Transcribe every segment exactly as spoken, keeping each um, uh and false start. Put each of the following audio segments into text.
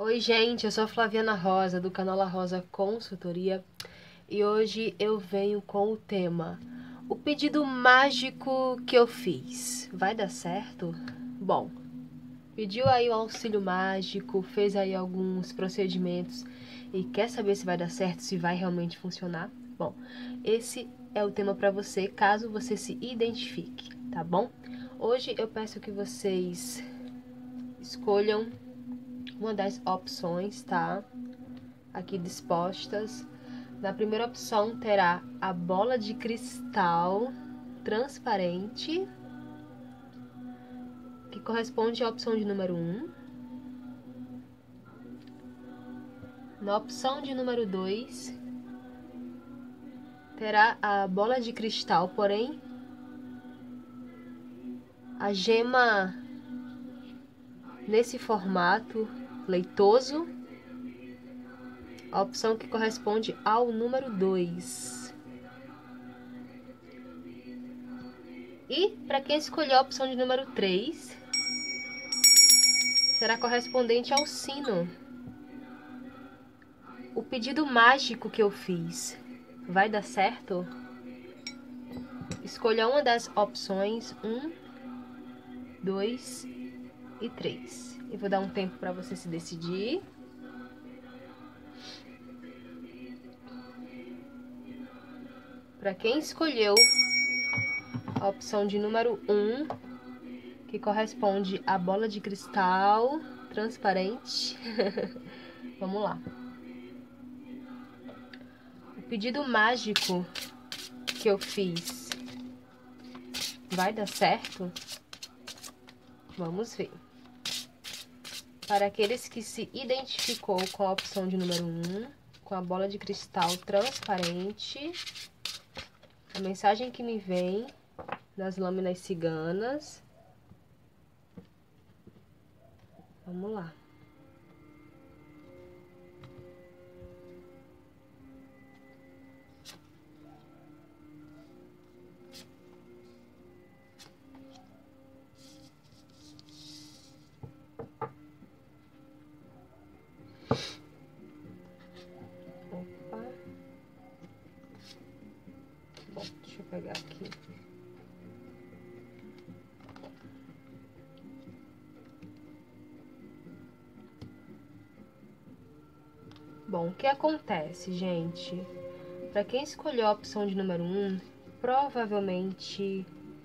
Oi gente, eu sou a Flaviana Rosa do canal La Rosa Consultoria e hoje eu venho com o tema o pedido mágico que eu fiz. Vai dar certo? Bom, pediu aí o auxílio mágico, fez aí alguns procedimentos e quer saber se vai dar certo, se vai realmente funcionar? Bom, esse é o tema para você, caso você se identifique, tá bom? Hoje eu peço que vocês escolham uma das opções, tá? Aqui dispostas. Na primeira opção terá a bola de cristal transparente, que corresponde à opção de número um. Na opção de número dois, terá a bola de cristal, porém a gema nesse formato leitoso, a opção que corresponde ao número dois. E para quem escolher a opção de número três, será correspondente ao sino. O pedido mágico que eu fiz vai dar certo? Escolha uma das opções um, dois e três. Eu vou dar um tempo para você se decidir. Para quem escolheu a opção de número um, que corresponde à bola de cristal transparente, vamos lá. O pedido mágico que eu fiz vai dar certo? Vamos ver. Para aqueles que se identificou com a opção de número um, com a bola de cristal transparente, a mensagem que me vem das lâminas ciganas. Vamos lá. Opa. Bom, deixa eu pegar aqui. Bom, o que acontece, gente? Para quem escolheu a opção de número um, provavelmente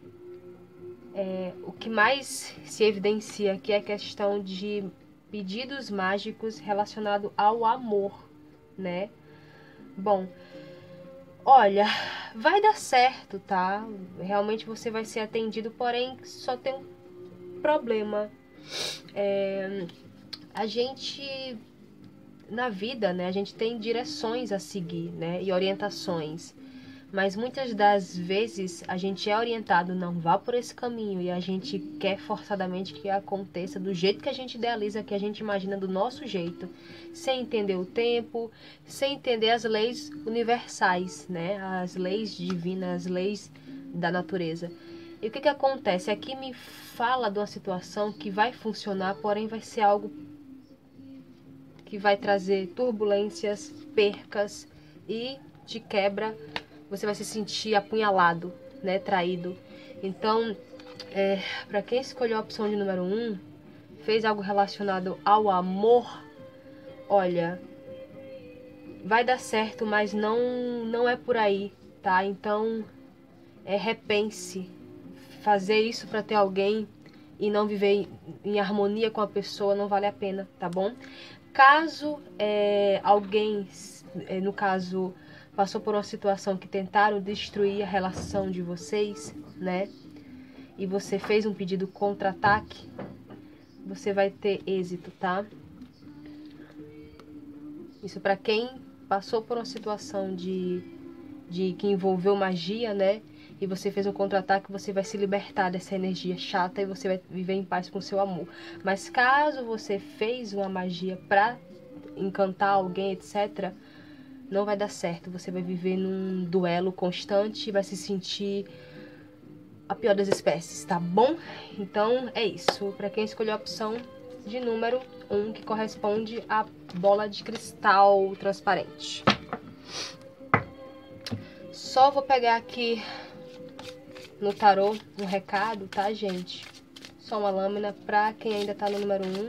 é, o que mais se evidencia aqui é a questão de pedidos mágicos relacionados ao amor, né? Bom, olha, vai dar certo, tá? Realmente você vai ser atendido, porém só tem um problema. É, a gente... Na vida, né, a gente tem direções a seguir, né, e orientações, mas muitas das vezes a gente é orientado, não vá por esse caminho, e a gente quer forçadamente que aconteça do jeito que a gente idealiza, que a gente imagina do nosso jeito, sem entender o tempo, sem entender as leis universais, né, as leis divinas, as leis da natureza. E o que que acontece? Aqui me fala de uma situação que vai funcionar, porém vai ser algo que vai trazer turbulências, percas e de quebra você vai se sentir apunhalado, né, traído. Então, é, para quem escolheu a opção de número um, fez algo relacionado ao amor, olha, vai dar certo, mas não, não é por aí, tá? Então, é, repense. Fazer isso para ter alguém e não viver em, em harmonia com a pessoa não vale a pena, tá bom? Caso é, alguém, é, no caso, passou por uma situação que tentaram destruir a relação de vocês, né? E você fez um pedido contra-ataque, você vai ter êxito, tá? Isso para quem passou por uma situação de, de que envolveu magia, né? E você fez um contra-ataque, você vai se libertar dessa energia chata e você vai viver em paz com o seu amor. Mas caso você fez uma magia pra encantar alguém, etcétera, não vai dar certo. Você vai viver num duelo constante e vai se sentir a pior das espécies, tá bom? Então é isso. Pra quem escolheu a opção, de número um, que corresponde à bola de cristal transparente. Só vou pegar aqui no tarô um recado, tá, gente? Só uma lâmina pra quem ainda tá no número um.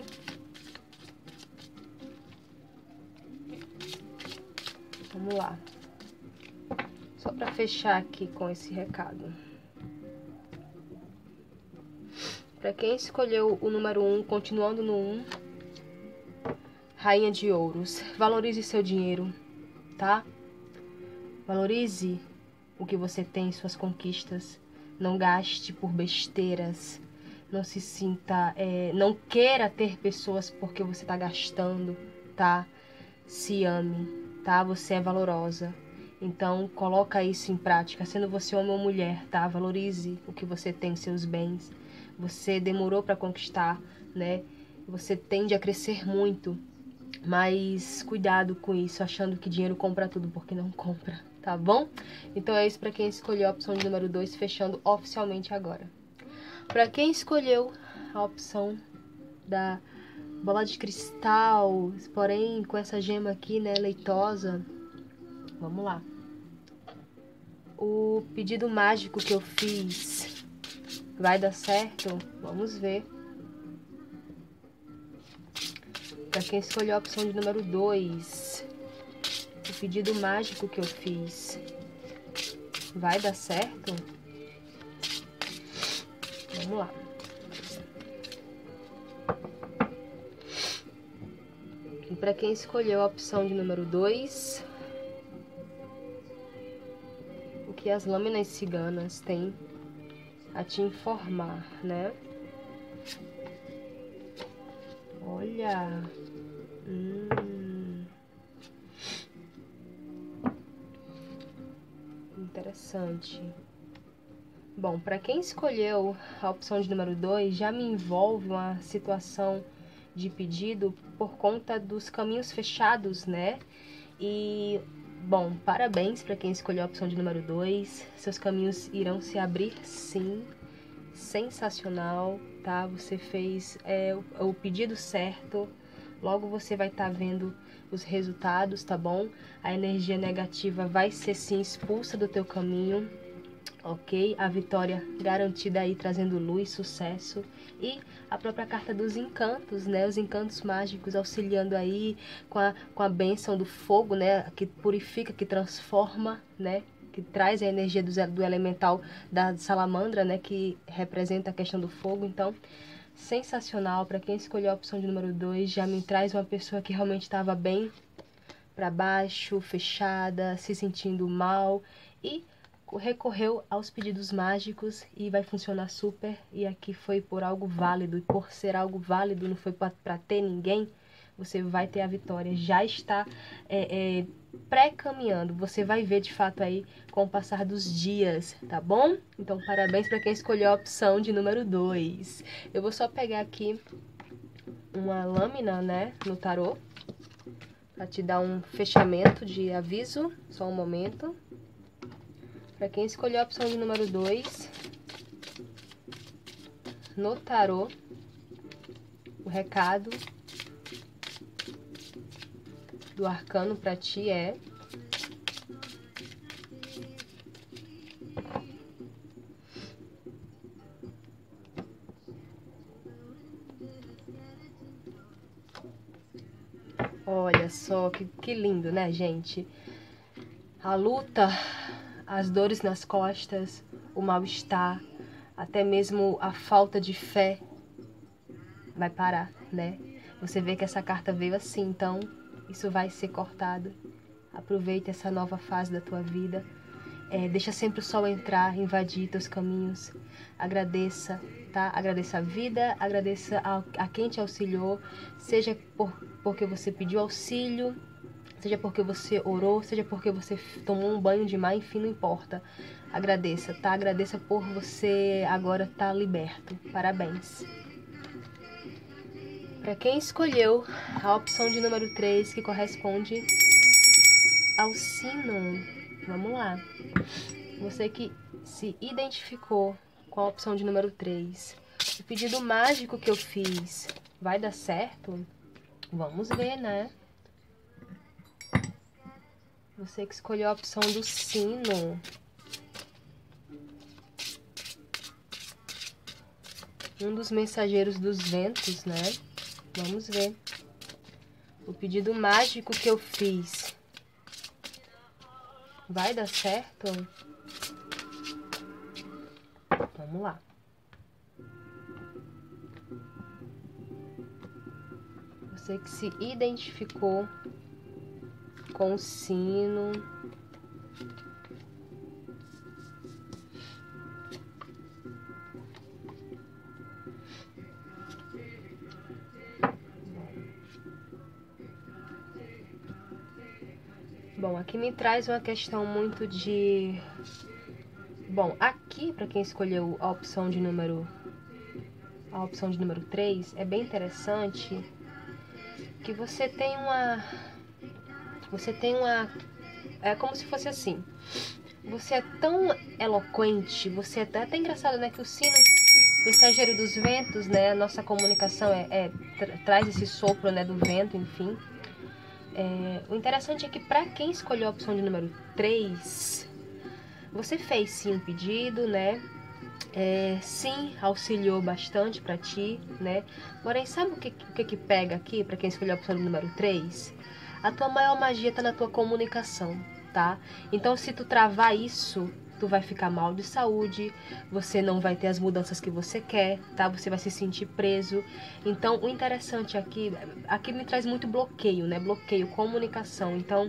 Vamos lá. Só pra fechar aqui com esse recado. Pra quem escolheu o número um, continuando no um, Rainha de Ouros. Valorize seu dinheiro, tá? Valorize o que você tem, suas conquistas. Não gaste por besteiras. Não se sinta... É, não queira ter pessoas porque você tá gastando, tá? Se ame, tá? Você é valorosa. Então, coloca isso em prática. Sendo você homem ou mulher, tá? Valorize o que você tem, seus bens. Você demorou para conquistar, né? Você tende a crescer muito. Mas cuidado com isso, achando que dinheiro compra tudo, porque não compra, tá bom? Então é isso para quem escolheu a opção de número dois, fechando oficialmente agora. Para quem escolheu a opção da bola de cristal, porém com essa gema aqui, né, leitosa, vamos lá. O pedido mágico que eu fiz vai dar certo? Vamos ver. Para quem escolheu a opção de número dois, o pedido mágico que eu fiz vai dar certo? Vamos lá. E para quem escolheu a opção de número dois, o que as lâminas ciganas têm a te informar, né? Olha... Hum, interessante. Bom, para quem escolheu a opção de número dois, já me envolve uma situação de pedido por conta dos caminhos fechados, né? E, bom, parabéns para quem escolheu a opção de número dois. Seus caminhos irão se abrir, sim. Sensacional, tá? Você fez é, o, o pedido certo. Logo você vai estar tá vendo os resultados, tá bom? A energia negativa vai ser sim expulsa do teu caminho, ok? A vitória garantida aí, trazendo luz, sucesso. E a própria carta dos encantos, né? Os encantos mágicos auxiliando aí com a, com a bênção do fogo, né? Que purifica, que transforma, né? Que traz a energia do, do elemental da salamandra, né? Que representa a questão do fogo. Então, sensacional. Para quem escolheu a opção de número dois, já me traz uma pessoa que realmente estava bem para baixo, fechada, se sentindo mal e recorreu aos pedidos mágicos e vai funcionar super. E aqui foi por algo válido, e por ser algo válido, não foi para ter ninguém, você vai ter a vitória. Já está é, é, pré-caminhando, você vai ver de fato aí com o passar dos dias, tá bom? Então parabéns para quem escolheu a opção de número dois. Eu vou só pegar aqui uma lâmina, né, no tarô, para te dar um fechamento de aviso. Só um momento. Para quem escolheu a opção de número dois, no tarô, o recado do arcano para ti é: olha só que, que lindo, né, gente? A luta, as dores nas costas, o mal-estar, até mesmo a falta de fé vai parar, né? Você vê que essa carta veio assim, então isso vai ser cortado. Aproveita essa nova fase da tua vida. É, deixa sempre o sol entrar, invadir teus caminhos. Agradeça, tá? Agradeça a vida, agradeça a, a quem te auxiliou, seja por, porque você pediu auxílio, seja porque você orou, seja porque você tomou um banho de mar, enfim, não importa. Agradeça, tá? Agradeça por você agora estar liberto. Parabéns. Para quem escolheu a opção de número três, que corresponde ao sino, vamos lá. Você que se identificou com a opção de número três, o pedido mágico que eu fiz Vai dar certo? Vamos ver, né? Você que escolheu a opção do sino. Um dos mensageiros dos ventos, né? Vamos ver. O pedido mágico que eu fiz. Vai dar certo? Vamos lá. Você que se identificou com o sino. Bom, aqui me traz uma questão muito de... Bom, aqui, para quem escolheu a opção de número... A opção de número três, é bem interessante que você tem uma... Você tem uma... É como se fosse assim. Você é tão eloquente, você é até, até engraçado, né? Que o sino, mensageiro dos ventos, né? A nossa comunicação é, é tra traz esse sopro, né? Do vento, enfim. É, o interessante é que para quem escolheu a opção de número três, você fez sim um pedido, né? É, sim, auxiliou bastante para ti, né? Porém, sabe o que, o que, que pega aqui para quem escolheu a opção de número três? A tua maior magia tá na tua comunicação, tá? Então, se tu travar isso, tu vai ficar mal de saúde, você não vai ter as mudanças que você quer, tá? Você vai se sentir preso. Então, o interessante aqui, aqui me traz muito bloqueio, né? Bloqueio, comunicação. Então,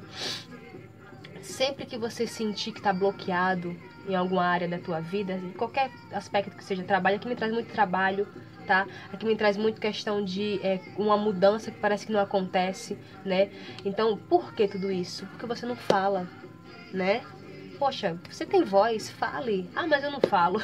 sempre que você sentir que tá bloqueado em alguma área da tua vida, em qualquer aspecto que seja trabalho, aqui me traz muito trabalho, tá? Aqui me traz muito questão de é, uma mudança que parece que não acontece, né? Então, por que tudo isso? Porque você não fala, né? Poxa, você tem voz, fale. Ah, mas eu não falo.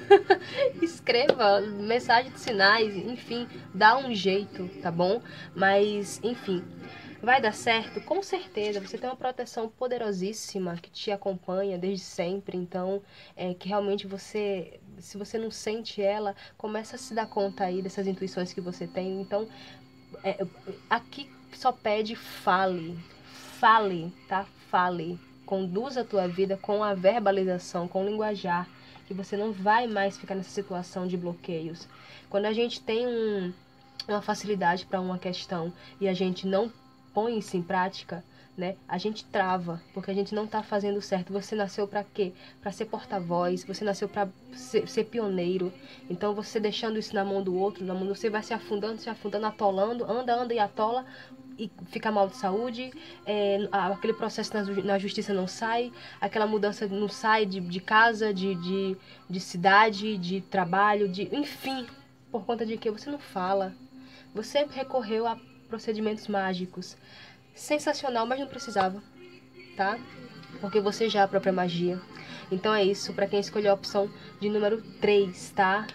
Escreva mensagem de sinais, enfim, dá um jeito, tá bom? Mas, enfim, vai dar certo? Com certeza, você tem uma proteção poderosíssima que te acompanha desde sempre, então, é que realmente você, se você não sente ela, começa a se dar conta aí dessas intuições que você tem, então, é, aqui só pede fale, fale, tá? Fale. Conduza a tua vida com a verbalização, com o linguajar, que você não vai mais ficar nessa situação de bloqueios. Quando a gente tem um, uma facilidade para uma questão e a gente não põe isso em prática, né? A gente trava, porque a gente não está fazendo certo. Você nasceu para quê? Para ser porta-voz, você nasceu para ser, ser pioneiro. Então, você deixando isso na mão do outro, na mão, você vai se afundando, se afundando, atolando, anda, anda e atola, e fica mal de saúde, é, aquele processo na, na justiça não sai, aquela mudança não sai de, de casa, de, de, de cidade, de trabalho, de enfim, por conta de que você não fala. Você recorreu a procedimentos mágicos. Sensacional, mas não precisava, tá? Porque você já é a própria magia. Então é isso, para quem escolheu a opção de número três, tá?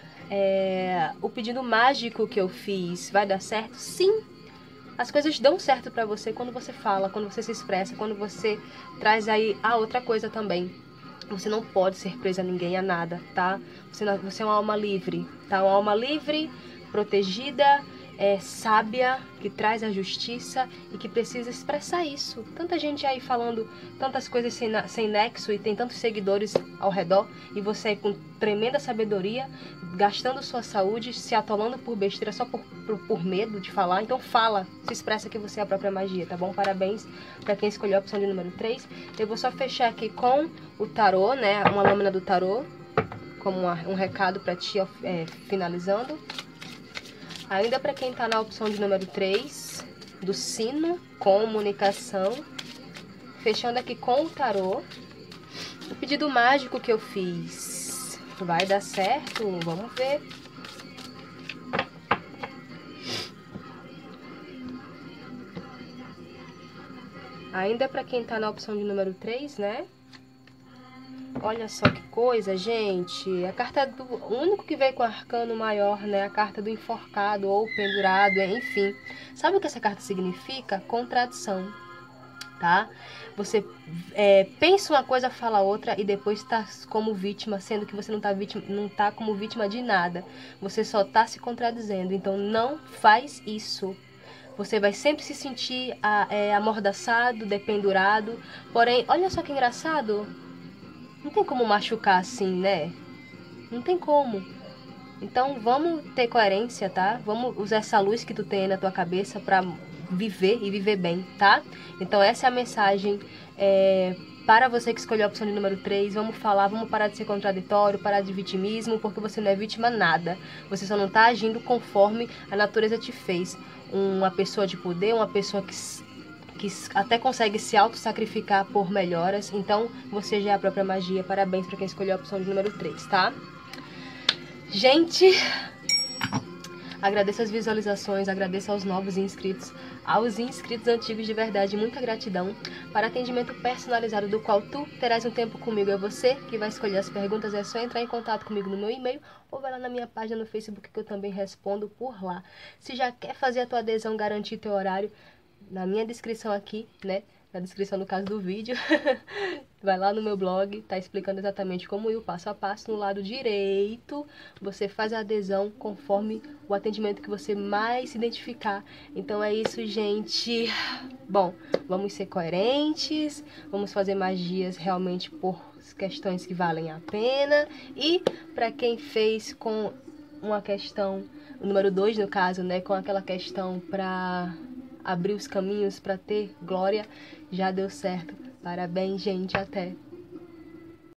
É, o pedido mágico que eu fiz vai dar certo? Sim! As coisas dão certo pra você quando você fala, quando você se expressa, quando você traz aí a outra coisa também. Você não pode ser presa a ninguém, a nada, tá? Você, não, você é uma alma livre, tá? Uma alma livre, protegida, é, sábia, que traz a justiça e que precisa expressar isso. Tanta gente aí falando tantas coisas sem, sem nexo e tem tantos seguidores ao redor e você aí com tremenda sabedoria, gastando sua saúde, se atolando por besteira só por, por, por medo de falar. Então fala, se expressa que você é a própria magia, tá bom? Parabéns para quem escolheu a opção de número três. Eu vou só fechar aqui com o tarô, né? Uma lâmina do tarô, como uma, um recado para ti, é, finalizando. Ainda para quem tá na opção de número três, do sino, comunicação. Fechando aqui com o tarô. O pedido mágico que eu fiz vai dar certo? Vamos ver. Ainda para quem tá na opção de número três, né? Olha só que coisa, gente. A carta do... O único que veio com arcano maior, né? A carta do enforcado ou pendurado, enfim. Sabe o que essa carta significa? Contradição. tá? Você é, pensa uma coisa, fala outra e depois tá como vítima, sendo que você não tá, vítima, não tá como vítima de nada. Você só tá se contradizendo, então não faz isso. Você vai sempre se sentir é, amordaçado, dependurado. Porém, olha só que engraçado. Não tem como machucar assim, né? Não tem como. Então vamos ter coerência, tá? Vamos usar essa luz que tu tem aí na tua cabeça pra viver e viver bem, tá? Então essa é a mensagem é, para você que escolheu a opção de número três. Vamos falar, vamos parar de ser contraditório, parar de vitimismo, porque você não é vítima nada. Você só não tá agindo conforme a natureza te fez. Uma pessoa de poder, uma pessoa que... que até consegue se auto-sacrificar por melhoras. Então, você já é a própria magia. Parabéns para quem escolheu a opção de número três, tá? Gente, agradeço as visualizações, agradeço aos novos inscritos, aos inscritos antigos de verdade, muita gratidão. Para atendimento personalizado do qual tu terás um tempo comigo, é você que vai escolher as perguntas, é só entrar em contato comigo no meu e-mail ou vai lá na minha página no Facebook que eu também respondo por lá. Se já quer fazer a tua adesão, garantir teu horário, na minha descrição aqui, né? Na descrição no caso do vídeo, vai lá no meu blog, tá explicando exatamente como ir o passo a passo. No lado direito, você faz a adesão conforme o atendimento que você mais se identificar. Então é isso, gente. Bom, vamos ser coerentes, vamos fazer magias realmente por questões que valem a pena. E para quem fez com uma questão, o número dois no caso, né, com aquela questão para abrir os caminhos para ter glória, já deu certo. Parabéns, gente. Até.